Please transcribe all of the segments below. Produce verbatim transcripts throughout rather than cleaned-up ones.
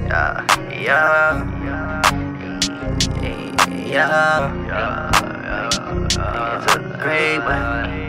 yeah, yeah, yeah, yeah. It's a great way.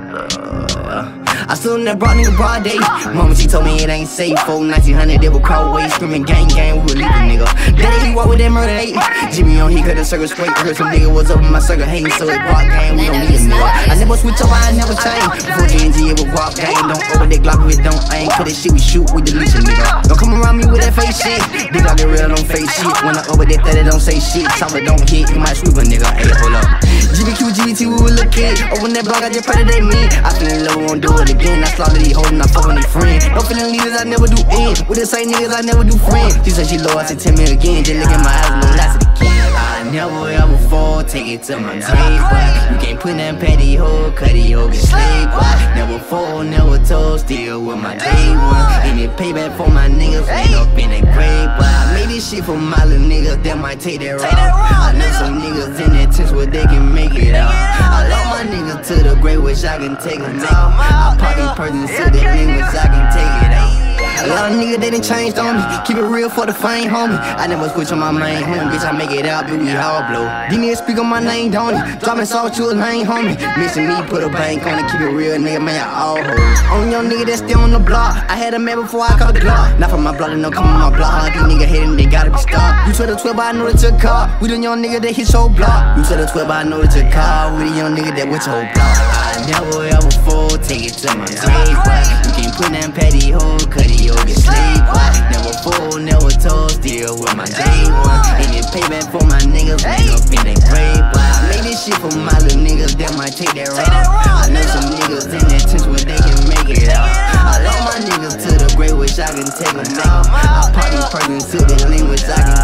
I stood in that broad nigga broad day. Mama, she told me it ain't safe. Four nineteen hundred, they would crawl away, screaming gang gang, we would leave a nigga. Daddy, he walk with that murder eight. Jimmy on, he cut the circle straight. Heard some nigga was up in my circle hating, so it walk gang, we don't need a nigga. I never switch up, I never change. Before G N G, it was walk gang. Don't over that Glock, we don't aim. Cause that shit we shoot, we delete a nigga. Don't come around me with that fake shit. Big Glock get real, don't fake shit. When I over that thirty, don't say shit. Chopper don't hit, you might sweep a nigga. Hey, hold up. G B Q, G B T, we would look at. Open that block, I just pray that they mean. I feel in love, won't do it again. I slaughter these hoes and I fuck on these friends. No feeling leaders, I never do end. With the same niggas, I never do friends. She said she low, I said tell me again. Just look at my eyes, no last it again. I never ever fall, take it to my grave, boy. You can't put that petty hoe, cut it, hoe, get slayed, boy. Never fall, never told, still with my day one. And it payback for my niggas, end up in that grave, boy. I made this shit for my little niggas that might take that route. I know some niggas in that test where they can make it out. I love my niggas to the grave, wish I can take them out. I pop these persons to the niggas, wish I can take it out. A lot of niggas, they done changed on me. Keep it real for the fame, homie. I never switch on my main homie. Bitch, I make it out, but we all blow. These niggas speak on my name, don't it? Dropping salt to a lane, homie. Missing me, put a bank on it. Keep it real, nigga, man, all hoes. Only young nigga that's still on the block. I had a man before I caught the Glock. Not from my blood, no come on my block. These niggas hating, they gotta be stopped. You to the twelve, I know it's your car. We the young nigga that hit your block. You to the twelve, I know it's your car. We the young nigga that with your block. I never ever fall, take it to my grave, boy. You can't put that petty hoe, cut it, yo, get slayed, boy. Never fall, never told, still with my day one. And it payback for my niggas, end up in that grave, boy. I made this shit for my little niggas that might take that route. I know some niggas in that tent where they can make it out. I love my niggas to the grave, wish I can take them out. I pop these persons to the link, wish I can